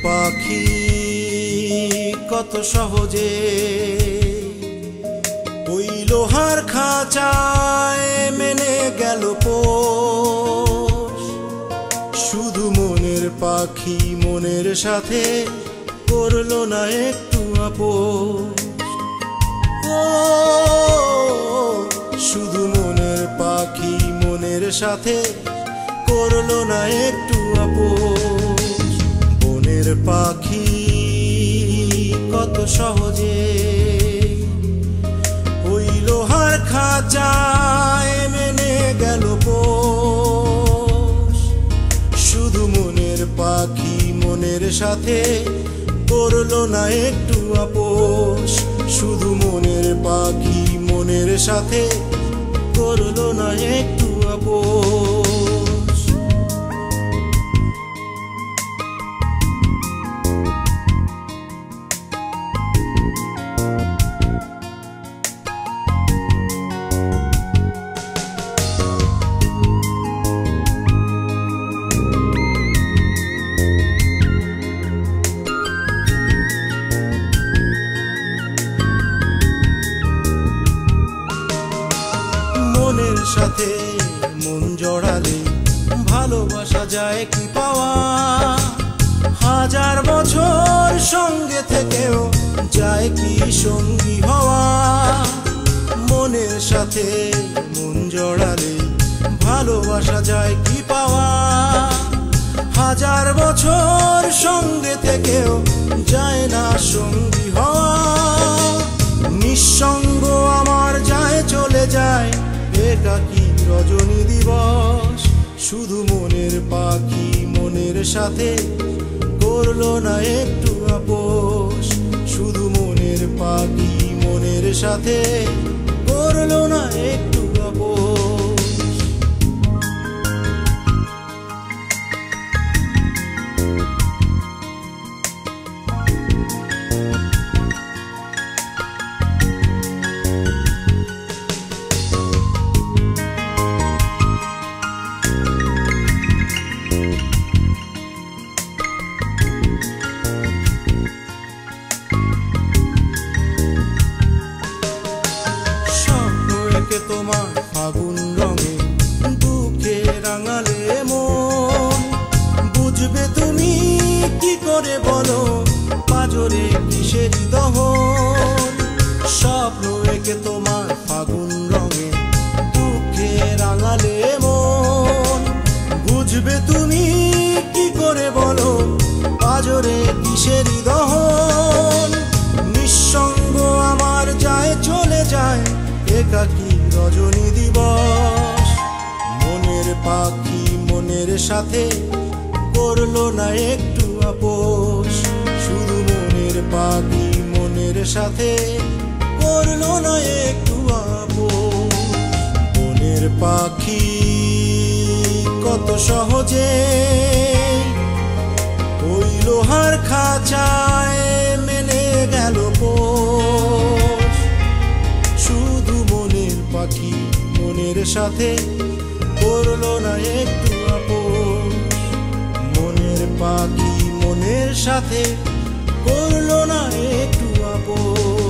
পাখি কত সহজে ওই লোহার খাঁচায় মেনে গেল পোষ। শুধু মনের পাখি মনের সাথে করলো না একটু আপোষ। ও শুধু মনের পাখি মনের সাথে করলো না একটু আপোষ। বনের পাখি কত সহজে ওই লোহার খাঁচায় মেনে গেল পোষ। শুধু মনের পাখি মনের সাথে করলো না একটু আপোষ। শুধু মনের পাখি মনের সাথে করলো না একটু আপোষ। মনের সাথে মন জড়ালে ভালোবাসা যায় কি পাওয়া। হাজার বছর সঙ্গে থেকেও যায় কি সঙ্গী হওয়া। মনের সাথে মন জড়ালে ভালোবাসা যায় কি পাওয়া। হাজার বছর সঙ্গে থেকেও যায় না সঙ্গী হওয়া। নিঃসঙ্গ আমার যায় চলে যায় একাকী রজনী দিবস। শুধু মনের পাখি মনের সাথে করলো না একটু আপোষ। শুধু মনের পাখি মনের সাথে করলো না একটু আপোষ। তোমার ফাগুন রঙে দুঃখে রাঙালে মন। বুঝবে তুমি কি করে বলো পাজরে কিসের দহন। স্বপ্ন একে তোমার ফাগুন রঙে দুঃখে রাঙালে মন। বুঝবে তুমি কি করে বলো পাজরে কিসের দহন। নিঃসঙ্গ আমার যায় চলে যায় একাকী রজনী দিবস। মনের পাখি মনের সাথে করলো না একটু আপোষ। শুধু মনের পাখি মনের সাথে করলো না একটু আপোষ। বনের পাখি কত সহজে ওই লোহার খাঁচায় মেনে গেল পোষ। শুধু মনের পাখি মনের সাথে করলো না একটু আপোষ। মনের পাখি মনের সাথে করলো না একটু আপোষ।